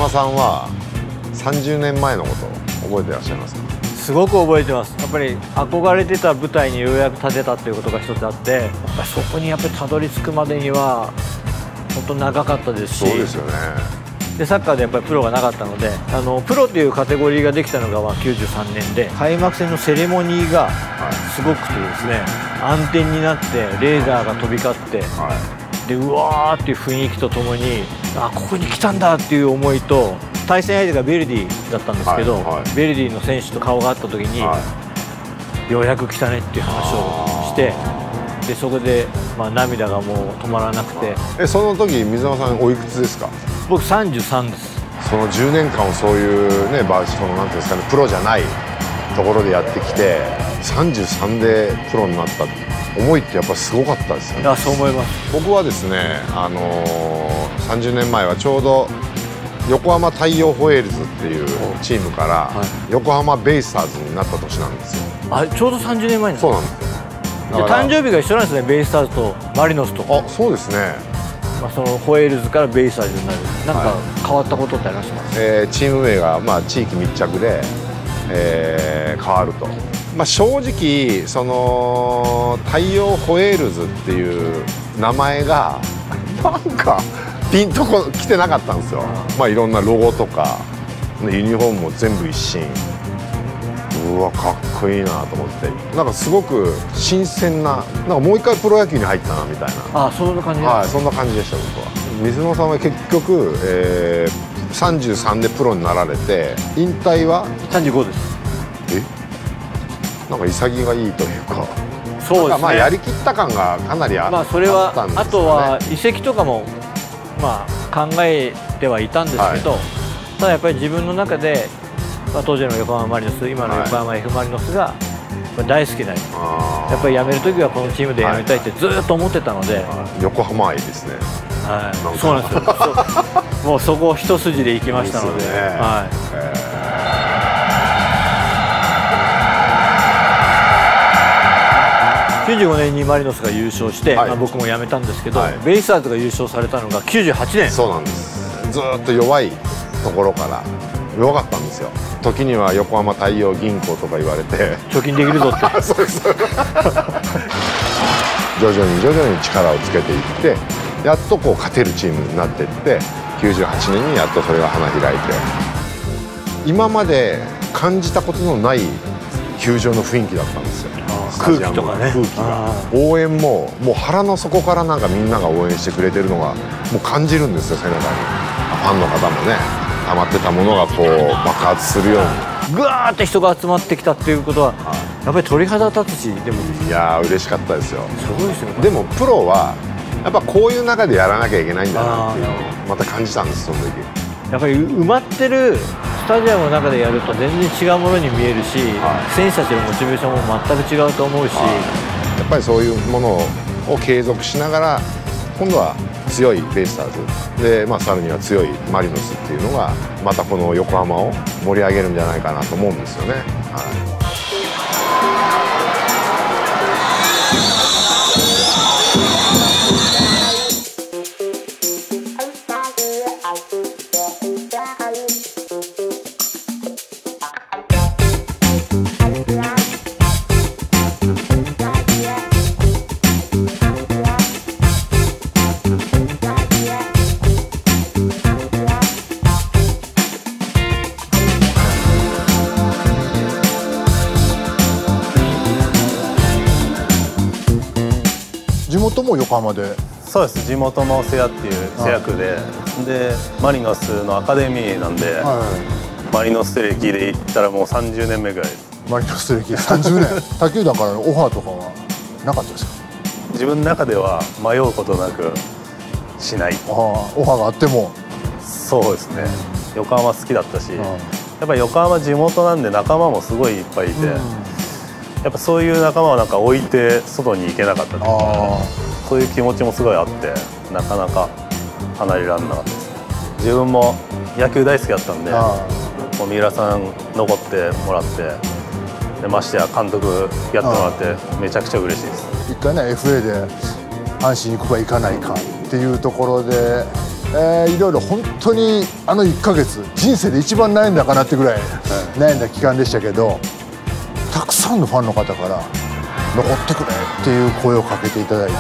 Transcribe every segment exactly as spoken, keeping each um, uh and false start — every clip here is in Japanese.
沼さんはさんじゅうねんまえのこと覚えてらっしゃいますか？ すごく覚えてます。やっぱり憧れてた舞台にようやく立てたということが一つあって、やっぱりそこにやっぱりたどり着くまでには本当長かったですし、 そうですよね。 でサッカーでやっぱりプロがなかったので、あのプロというカテゴリーができたのがまあきゅうじゅうさんねんで、開幕戦のセレモニーがすごくてですね、暗転になってレーザーが飛び交って、 はい、 でうわーっていう雰囲気とともに、あここに来たんだっていう思いと、対戦相手がベルディだったんですけど、はいはい、ベルディの選手と顔があった時に、はい、ようやく来たねっていう話をして、でそこで、まあ、涙がもう止まらなくて。 えその時水沼さんおいくつですか？ 僕さんじゅうさんです。 そのじゅうねんかんをそういうね、バーそのなんていうんですかね、プロじゃないところでやってきてさんじゅうさんでプロになった思いってやっぱりすごかったですよね。 あ、そう思います。 僕はですね、あのー、さんじゅうねんまえはちょうど横浜太陽ホエールズっていうチームから横浜ベイスターズになった年なんですよ。 あ、ちょうどさんじゅうねんまえなんです。 そうなんですよ。 じゃ誕生日が一緒なんですね、ベイスターズとマリノスと。 あ、そうですね。 まあそのホエールズからベイスターズになる、なんか変わったことってありましたか？ えー、チーム名がまあ地域密着で、えー、変わると。まあ、正直その太陽ホエールズっていう名前がなんかピンとこ来てなかったんですよ。まあいろんなロゴとかユニフォームも全部一新。うわかっこいいなと思って、なんかすごく新鮮な、なんかもう一回プロ野球に入ったなみたいな。 あ、そんな感じ。 はい、そんな感じでした僕は。水野さんは結局、えー、さんじゅうさんでプロになられて、引退はさんじゅうごです。 え、なんか潔がいいというか。 そうですね。 まあやりきった感がかなりあったんですよね。まあそれはあとは移籍とかもまあ考えてはいたんですけど、はい、ただやっぱり自分の中で、まあ、当時の横浜マリノス、今の横浜 F マリノスが大好きな、はい、やっぱり辞める時はこのチームで辞めたいってずっと思ってたので、はいはい、 横浜愛ですね。 はい、そうなんですよ。もうそこ一筋で行きましたので。きゅうじゅうごねんにマリノスが優勝して、はい、まあ僕も辞めたんですけど、はい、ベイスターズが優勝されたのがきゅうじゅうはちねん。 そうなんです。ずっと弱いところから弱かったんですよ。時には横浜太陽銀行とか言われて貯金できるぞってそうです徐々に徐々に力をつけていって、やっとこう勝てるチームになっていって、きゅうじゅうはちねんにやっとそれが花開いて、今まで感じたことのない球場の雰囲気だったんですよ。 空気とかね、 空気が、応援ももう腹の底からなんかみんなが応援してくれてるのがもう感じるんですよ。背中にファンの方もね、溜まってたものがこう爆発するようにぐわーって人が集まってきたっていうことは、やっぱり鳥肌立つし、でもいやー嬉しかったですよ。 すごいですよね。 でもプロはやっぱこういう中でやらなきゃいけないんだなっていうのをまた感じたんです、その時。 やっぱり埋まってるスタジアムの中でやると全然違うものに見えるし、はい、選手たちのモチベーションも全く違うと思うし、はい、 やっぱりそういうものを継続しながら、今度は強いベイスターズで、まあ、さらには強いマリノスっていうのがまたこの横浜を盛り上げるんじゃないかなと思うんですよね。はい、 地元も横浜で。 そうです、地元の瀬谷っていう瀬谷区で、でマリノスのアカデミーなんで、はい、マリノス歴で言ったらもうさんじゅうねんめぐらいです。 マリノス歴さんじゅうねん他球団からのオファーとかはなかったですか？ 自分の中では迷うことなくしない。 ああ、オファーがあっても。 そうですね、横浜好きだったし、やっぱり横浜地元なんで仲間もすごいいっぱいいて、うん、やっぱそういう仲間をなんか置いて外に行けなかったというか、そういう気持ちもすごいあって、なかなか離れられなかったですね。自分も野球大好きだったんで、もう三浦さん残ってもらって、でましてや監督やってもらってめちゃくちゃ嬉しいです。 一回ね エフエー で阪神行くか行かないかっていうところでえー、いろいろ本当にあのいっかげつ人生で一番悩んだかなってぐらい悩んだ期間でしたけど、たくさんのファンの方から残ってくれっていう声をかけていただいて、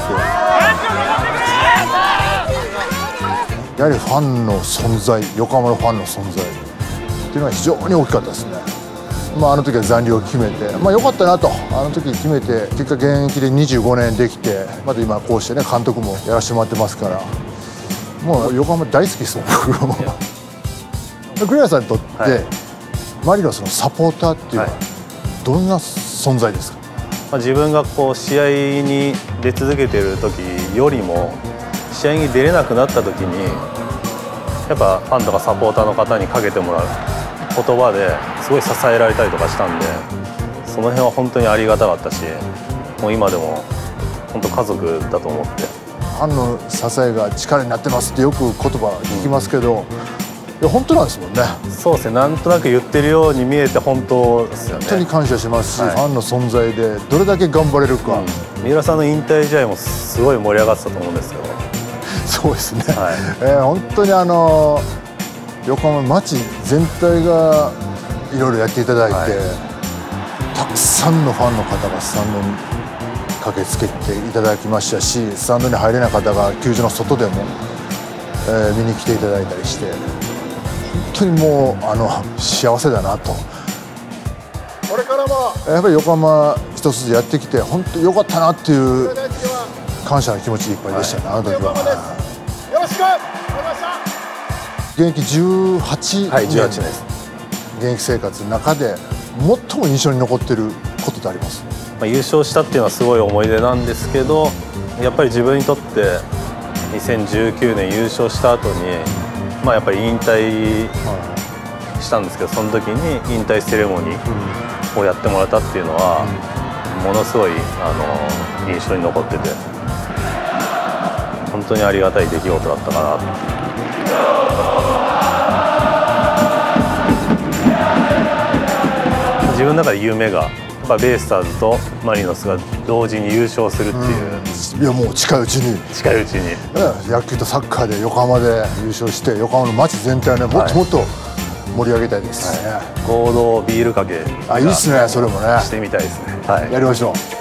やはりファンの存在、横浜のファンの存在っていうのは非常に大きかったですね。まあ、あの時は残留を決めて、まあ、良かったなと、あの時決めて結果現役でにじゅうごねんできて、また今こうしてね監督もやらせてもらってますから、もう横浜大好きですもん僕も。栗原さんにとって、はい、マリノスのサポーターっていうのはどんな存在ですか？ まあ、自分がこう試合に出続けている時よりも試合に出れなくなった時にやっぱファンとかサポーターの方にかけてもらう言葉ですごい支えられたりとかしたんで、その辺は本当にありがたかったし、もう今でも本当家族だと思って。 ファンの支えが力になってますってよく言葉聞きますけど、うん、いや本当なんですもんね。 そうですね、なんとなく言ってるように見えて本当ですよね。 本当に感謝しますし、はい、ファンの存在でどれだけ頑張れるか、うん、 三浦さんの引退試合もすごい盛り上がってたと思うんですよ。 そうですね、はい、えー、本当にあの横浜町全体がいろいろやっていただいて、はい、たくさんのファンの方がスタンドに駆けつけていただきましたし、スタンドに入れない方が球場の外でも、えー、見に来ていただいたりして、本当にもうあの幸せだなと。これからもやっぱり横浜一つやってきて本当に良かったなっていう感謝の気持ちでいっぱいでしたね、はい、あの時は。よろしくお願いします。現役じゅうはちねん、はい、じゅうはちねんです。現役生活の中で最も印象に残っていることってあります？ まあ、優勝したっていうのはすごい思い出なんですけど、やっぱり自分にとってにせんじゅうきゅうねん優勝した後に、まあやっぱり引退したんですけど、その時に引退セレモニーをやってもらったっていうのはものすごいあの印象に残ってて、本当にありがたい出来事だったかなと。自分の中で夢がベイスターズとマリノスが同時に優勝するっていう、 うん、いやもう近いうちに近いうちに野球とサッカーで横浜で優勝して、横浜の街全体をねもっともっと盛り上げたいですね、 はい、合同ビールかけあいいっすね、それもねしてみたいですね、はい、 やりましょう。